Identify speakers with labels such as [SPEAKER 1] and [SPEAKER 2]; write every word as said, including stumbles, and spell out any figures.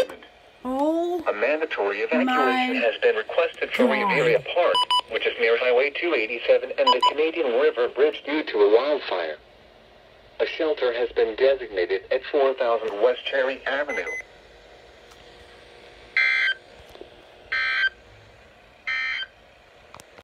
[SPEAKER 1] Oh,
[SPEAKER 2] a mandatory evacuation has been requested for Riviera Park, which is near Highway two eighty-seven and the Canadian River Bridge due to a wildfire. A shelter has been designated at four thousand West Cherry Avenue.